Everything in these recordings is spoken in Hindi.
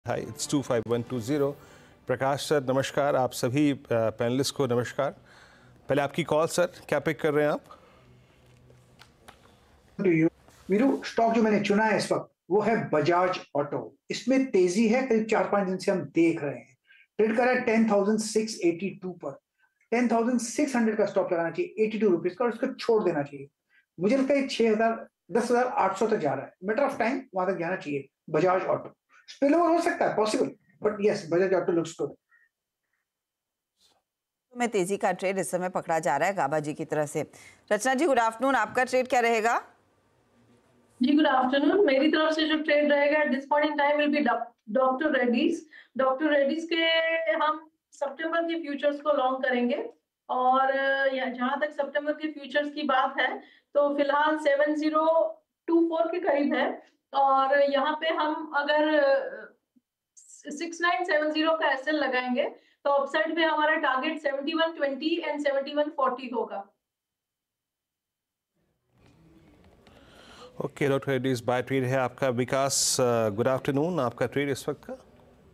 High it's 25120। प्रकाश सर नमस्कार, आप सभी पैनलिस्ट को नमस्कार। पहले आपकी कॉल सर, क्या पिक कर रहे हैं आप? वीरू, स्टॉक जो मैंने चुना है इस वक्त वो है बजाज ऑटो। इसमें तेजी है, करीब 4-5 दिन से हम देख रहे हैं। ट्रेड कर रहा है 10,682 पर। 10,600 का स्टॉप लगाना चाहिए, 82 रुपीज का, और उसको छोड़ देना चाहिए। मुझे लगता है 6,000 10,800 तक जा रहा है। मैटर ऑफ टाइम वहां तक जाना चाहिए। बजाज ऑटो स्पिल ओवर हो सकता है, possible, but yes, Bajaj auto looks good. में तेजी का ट्रेड इस समय पकड़ा जा रहा है गाबा जी की तरफ से। रचना जी गुड आफ्टरनून, आपका ट्रेड क्या रहेगा? Ji good afternoon. मेरी तरफ से जो ट्रेड रहेगा this point in time will be doctor Reddy's. Doctor Reddy's के हम सितंबर के फ्यूचर्स को लॉन्ग करेंगे, और जहां तक सितंबर के फ्यूचर्स की बात है तो फिलहाल 7024 के करीब है, और यहाँ पे हम अगर 6970 का एसएल लगाएंगे तो अपसाइड पे हमारा टारगेट 7120 एंड 7140 होगा। Okay doctor Reddy's, buy trade है आपका। विकास गुड आफ्टरनून, आपका ट्रेड इस वक्त का?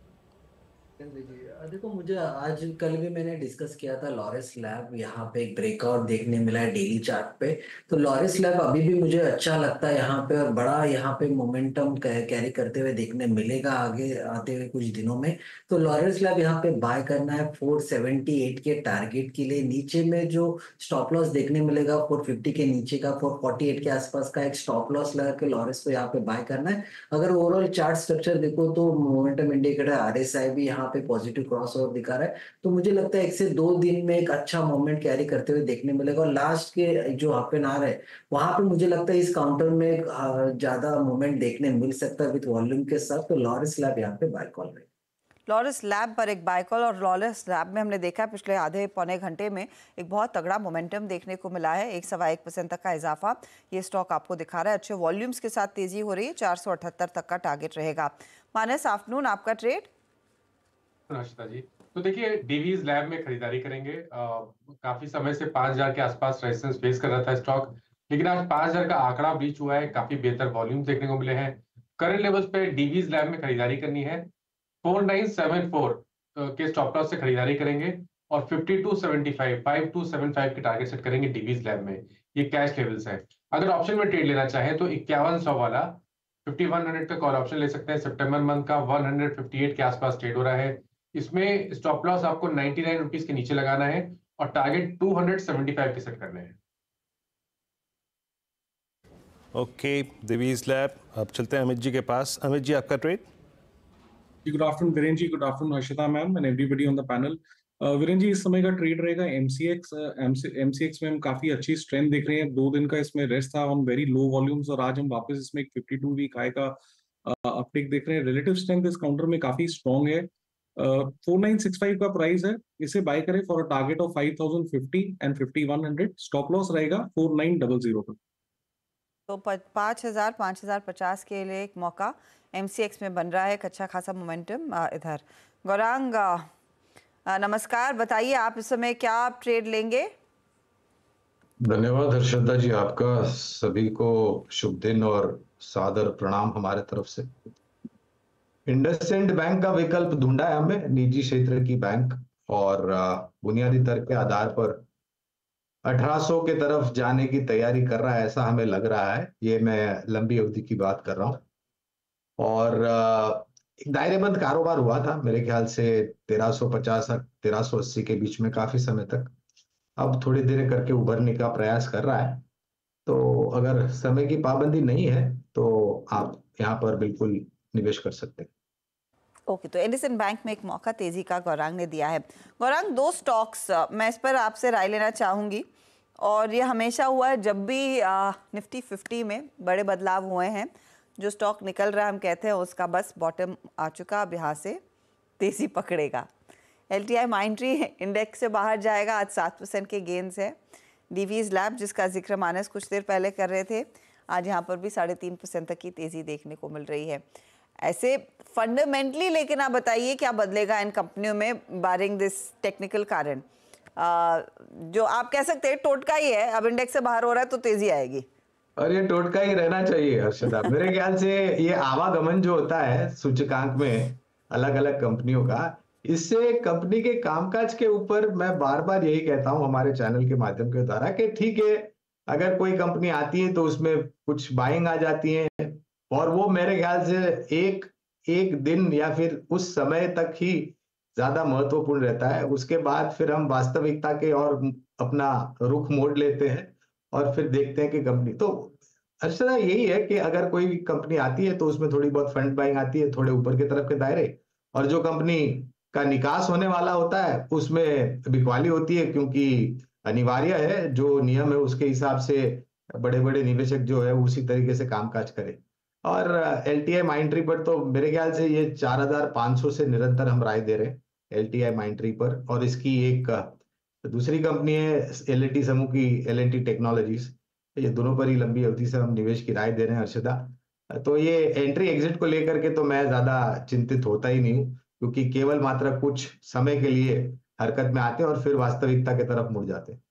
देखो, मुझे आज कल भी मैंने डिस्कस किया था लॉरेस लैब, यहाँ पे एक ब्रेकआउट देखने मिला है डेली चार्ट पे। तो लॉरेस लैब अभी भी मुझे अच्छा लगता है यहाँ पे, और बड़ा यहाँ पे मोमेंटम कैरी करते हुए देखने मिलेगा आगे आते हुए कुछ दिनों में। तो लॉरेस लैब यहाँ पे बाय करना है 478 के टारगेट के लिए। नीचे में जो स्टॉप लॉस देखने मिलेगा 450 के नीचे का, 448 के आसपास का एक स्टॉप लॉस लगा के लॉरेस को यहाँ पे बाय करना है। अगर ओवरऑल चार्ट स्ट्रक्चर देखो तो मोमेंटम इंडिकेटर आरएसआई भी यहाँ पे पॉजिटिव क्रॉस ओवर दिखा रहा है। तो मुझे लगता है 1 से 2 दिन में एक अच्छा मोमेंट कैरी करते हुए देखने मिलेगा, और लास्ट के जो हाफ एन आवर है वहां पे मुझे लगता है इस काउंटर में ज्यादा मोमेंट देखने मिल सकता है विद वॉल्यूम के साथ। तो लॉरेस लैब यहाँ पे बाय कॉल रही। लॉरेस लैब पर एक बाय कॉल, और लॉरेस लैब में हमने देखा है पिछले आधे पौने घंटे में एक बहुत तगड़ा मोमेंटम देखने को मिला है। 1.25% तक का इजाफा ये स्टॉक आपको दिखा रहा है। अच्छे वॉल्यूम्स के साथ तेजी हो रही है। 478 तक का टारगेट रहेगा। मानस आफ्टरनून, आपका ट्रेड? नमस्कार जी। तो देखिए, डीवीज लैब में खरीदारी करेंगे। काफी समय से 5000 के आसपास रेजिस्टेंस फेस कर रहा था स्टॉक, लेकिन आज 5000 का आंकड़ा ब्रीच हुआ है। काफी बेहतर वॉल्यूम देखने को मिले हैं। करंट लेवल्स पे डीवीज लैब में खरीदारी करनी है। 4974 के स्टॉप लॉस से खरीदारी करेंगे, और 5275 के टारगेट सेट करेंगे डीवीज लैब में। ये कैश लेवल्स है। अगर ऑप्शन में ट्रेड लेना चाहें तो 5100 वाला 5100 का कॉल ऑप्शन ले सकते हैं। सितंबर मंथ का 158 के आसपास ट्रेड हो रहा है। इसमें स्टॉप लॉस आपको 99 रुपीज के नीचे लगाना है, और टारगेट 275 के सेट करने हैं। Okay Divi's lab. अब चलते हैं अमित जी के पास। अमित जी, आपका trade? Good afternoon Viren ji, good afternoon Harshita ma'am and everybody on the panel. Viren ji, इस समय का ट्रेड रहेगा एमसीएक्स में हम काफी अच्छी स्ट्रेंथ देख रहे हैं। 2 दिन का इसमें रेस्ट था ऑन वेरी लो वॉल्यूम्स, और आज हम वापस इसमें एक 52 वीक हाई का अपटेक देख रहे हैं। रिलेटिव स्ट्रेंथ इस काउंटर में काफी स्ट्रॉन्ग है। 4965 का प्राइस है। इसे बाय करें for a target of 5050 and 5100। Stop loss रहेगा 4900 पर। तो 5000 5050 के लिए एक मौका एमसीएक्स में बन रहा है। एक अच्छा खासा मोमेंटम इधर। गौरांग नमस्कार, बताइए आप इस समय क्या ट्रेड लेंगे? धन्यवाद हर्षदा जी, आपका सभी को शुभ दिन और सादर प्रणाम हमारे तरफ से। इंडसइंड बैंक का विकल्प ढूंढा है हमने, निजी क्षेत्र की बैंक, और बुनियादी दर के आधार पर 1800 के तरफ जाने की तैयारी कर रहा है, ऐसा हमें लग रहा है। ये मैं लंबी अवधि की बात कर रहा हूँ। और एक दायरेबंद कारोबार हुआ था मेरे ख्याल से 1350 और 1380 के बीच में काफी समय तक। अब थोड़ी देर करके उभरने का प्रयास कर रहा है। तो अगर समय की पाबंदी नहीं है तो आप यहाँ पर बिल्कुल निवेश कर सकते हैं। ओके, तो एडिसन बैंक में एक मौका तेजी का गौरांग ने दिया है। गौरांग, 2 स्टॉक्स मैं इस पर आपसे राय लेना चाहूँगी, और ये हमेशा हुआ है जब भी निफ्टी 50 में बड़े बदलाव हुए हैं। जो स्टॉक निकल रहा है हम कहते हैं उसका बस बॉटम आ चुका, अब यहाँ से तेजी पकड़ेगा। LTI माइंट्री इंडेक्स से बाहर जाएगा, आज 7% के गेंस है। डीवीज लैब जिसका जिक्र मानस कुछ देर पहले कर रहे थे, आज यहाँ पर भी 3.5% तक की तेजी देखने को मिल रही है। ऐसे फंडामेंटली लेकिन आप बताइए क्या बदलेगा इन कंपनियों में बारिंग दिस टेक्निकल कारण? जो आप कह सकते हैं टोटका ही है, अब इंडेक्स से बाहर हो रहा है तो तेजी आएगी। और ये टोटका ही रहना चाहिए हर्षदा। मेरे ख्याल से ये आवागमन जो होता है सूचकांक में, अलग अलग कंपनियों का। इससे कंपनी के कामकाज के ऊपर मैं बार बार यही कहता हूं हमारे चैनल के माध्यम के द्वारा कि ठीक है, अगर कोई कंपनी आती है तो उसमें कुछ बाइंग आ जाती है और वो मेरे ख्याल से एक दिन या फिर उस समय तक ही ज्यादा महत्वपूर्ण रहता है। उसके बाद फिर हम वास्तविकता के और अपना रुख मोड़ लेते हैं और फिर देखते हैं कि कंपनी तो अच्छा यही है कि अगर कोई कंपनी आती है तो उसमें थोड़ी बहुत फंड बाइंग आती है, थोड़े ऊपर की तरफ के दायरे, और जो कंपनी का निकास होने वाला होता है उसमें बिकवाली होती है, क्योंकि अनिवार्य है, जो नियम है उसके हिसाब से बड़े बड़े निवेशक जो है उसी तरीके से कामकाज करें। और एलटीआई माइंट्री पर तो मेरे ख्याल से ये 4500 से निरंतर हम राय दे रहे हैं एलटीआई माइंट्री पर। और इसकी एक दूसरी कंपनी है एल&टी समूह की, एल&टी टेक्नोलॉजीज, ये दोनों पर ही लंबी अवधि से हम निवेश की राय दे रहे हैं हर्षदा। तो ये एंट्री एग्जिट को लेकर के तो मैं ज्यादा चिंतित होता ही नहीं हूँ, क्योंकि केवल मात्र कुछ समय के लिए हरकत में आते हैं और फिर वास्तविकता की तरफ मुड़ जाते हैं।